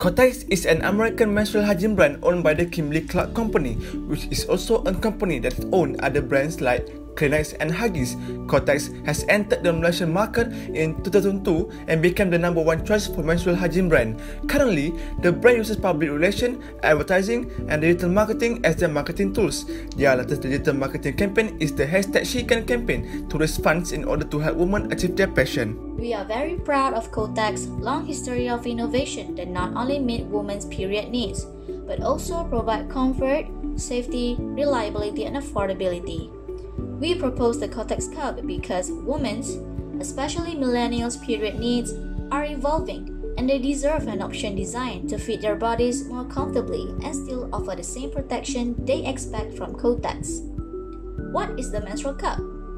Kotex is an American menstrual hygiene brand owned by the Kimberly-Clark Company, which is also a company that owns other brands like Kleenex and Huggies. Kotex has entered the Malaysian market in 2002 and became the #1 choice for menstrual hygiene brand. Currently, the brand uses public relations, advertising, and digital marketing as their marketing tools. Their latest digital marketing campaign is the #SheCan campaign to raise funds in order to help women achieve their passion. We are very proud of Kotex's long history of innovation that not only meet women's period needs, but also provide comfort, safety, reliability, and affordability. We propose the KotexCup because women's, especially millennials' period needs, are evolving and they deserve an option designed to fit their bodies more comfortably and still offer the same protection they expect from Kotex. What is the menstrual cup?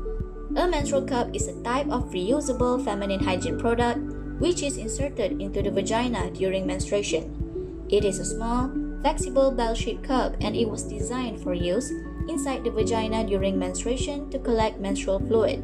A menstrual cup is a type of reusable feminine hygiene product which is inserted into the vagina during menstruation. It is a small, flexible bell-shaped cup and it was designed for use inside the vagina during menstruation to collect menstrual fluid.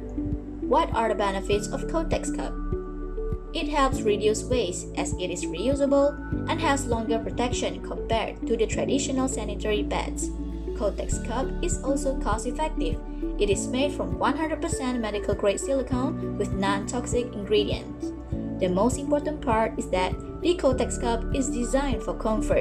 What are the benefits of KotexCup? It helps reduce waste as it is reusable and has longer protection compared to the traditional sanitary pads. KotexCup is also cost-effective. It is made from 100% medical-grade silicone with non-toxic ingredients. The most important part is that the KotexCup is designed for comfort.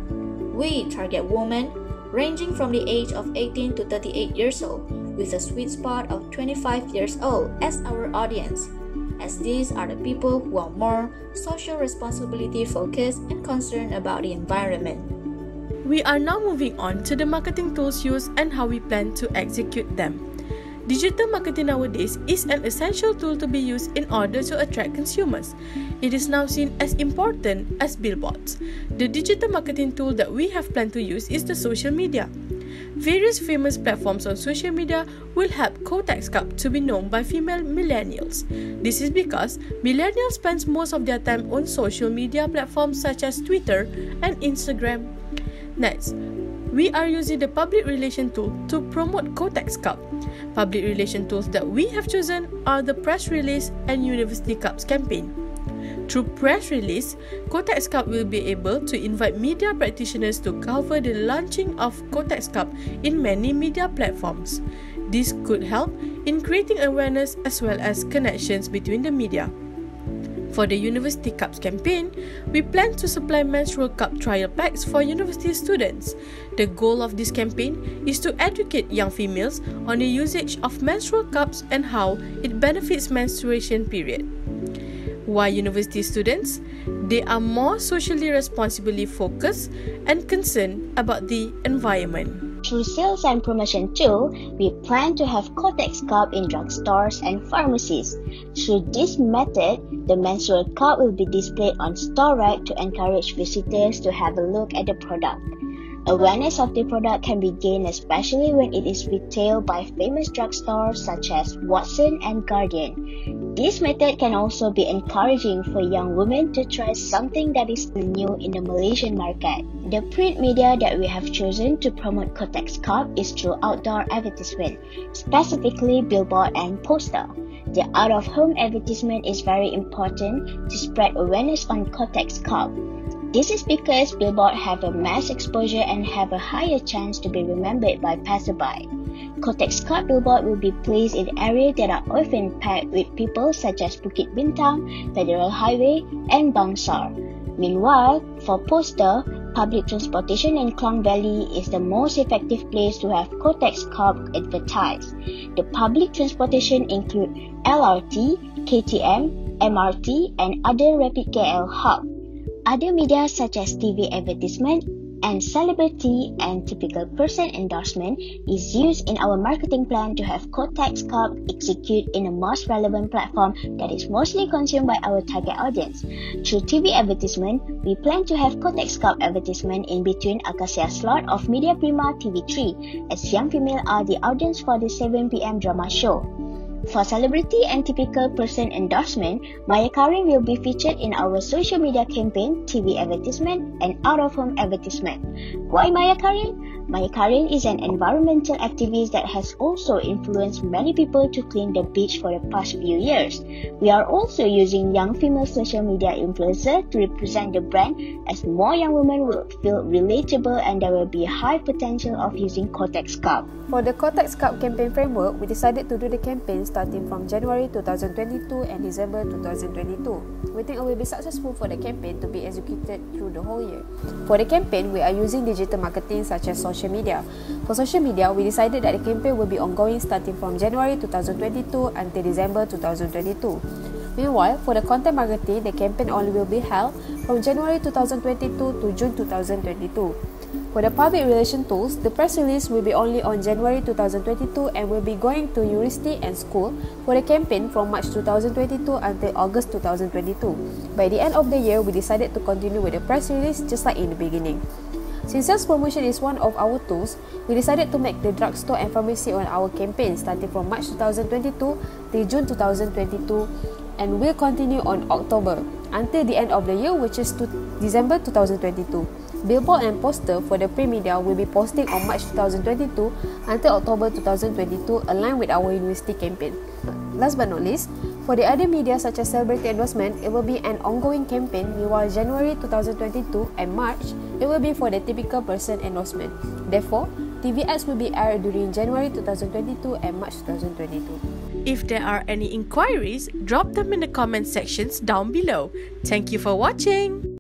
We target women ranging from the age of 18 to 38 years old, with a sweet spot of 25 years old as our audience, as these are the people who are more social responsibility focused and concerned about the environment. We are now moving on to the marketing tools used and how we plan to execute them. Digital marketing nowadays is an essential tool to be used in order to attract consumers. It is now seen as important as billboards. The digital marketing tool that we have planned to use is the social media. Various famous platforms on social media will help KotexCup to be known by female millennials. This is because millennials spend most of their time on social media platforms such as Twitter and Instagram. Next, we are using the public relation tool to promote KotexCup. Public relation tools that we have chosen are the press release and University Cups campaign. Through press release, KotexCup will be able to invite media practitioners to cover the launching of KotexCup in many media platforms. This could help in creating awareness as well as connections between the media. For the University Cups campaign, we plan to supply menstrual cup trial packs for university students. The goal of this campaign is to educate young females on the usage of menstrual cups and how it benefits menstruation period. Why university students? They are more socially responsibly focused and concerned about the environment. Through sales and promotion tool, we plan to have KotexCup in drugstores and pharmacies. Through this method, the menstrual cup will be displayed on store rack to encourage visitors to have a look at the product. Awareness of the product can be gained especially when it is retailed by famous drugstores such as Watson and Guardian. This method can also be encouraging for young women to try something that is new in the Malaysian market. The print media that we have chosen to promote KotexCup is through outdoor advertisement, specifically billboard and poster. The out-of-home advertisement is very important to spread awareness on KotexCup. This is because billboards have a mass exposure and have a higher chance to be remembered by passerby. KotexCup billboard will be placed in areas that are often packed with people such as Bukit Bintang, Federal Highway, and Bangsar. Meanwhile, for poster, public transportation in Klang Valley is the most effective place to have KotexCup advertised. The public transportation include LRT, KTM, MRT, and other rapid KL hubs. Other media such as TV advertisement and celebrity and typical person endorsement is used in our marketing plan to have KotexCup execute in the most relevant platform that is mostly consumed by our target audience. Through TV advertisement, we plan to have KotexCup advertisement in between Acacia slot of Media Prima TV3, as young female are the audience for the 7 p.m. drama show. For celebrity and typical person endorsement, Maya Karin will be featured in our social media campaign, TV advertisement, and out-of-home advertisement. Why Maya Karin? Maya Karin is an environmental activist that has also influenced many people to clean the beach for the past few years. We are also using young female social media influencers to represent the brand, as more young women will feel relatable and there will be a high potential of using KotexCup. For the KotexCup campaign framework, we decided to do the campaign starting from January 2022 and December 2022. We think it will be successful for the campaign to be executed through the whole year. For the campaign, we are using digital marketing such as social media. For social media, we decided that the campaign will be ongoing starting from January 2022 until December 2022. Meanwhile, for the content marketing, the campaign only will be held from January 2022 to June 2022. For the public relation tools, the press release will be only on January 2022 and will be going to university and school for the campaign from March 2022 until August 2022. By the end of the year, we decided to continue with the press release just like in the beginning. Since sales promotion is one of our tools, we decided to make the drugstore and pharmacy on our campaign starting from March 2022 till June 2022 and will continue on October until the end of the year, which is December 2022. Billboard and poster for the print media will be posting on March 2022 until October 2022, aligned with our university campaign. Last but not least, for the other media such as celebrity endorsement, it will be an ongoing campaign, while January 2022 and March, it will be for the typical person endorsement. Therefore, TV ads will be aired during January 2022 and March 2022. If there are any inquiries, drop them in the comment sections down below. Thank you for watching.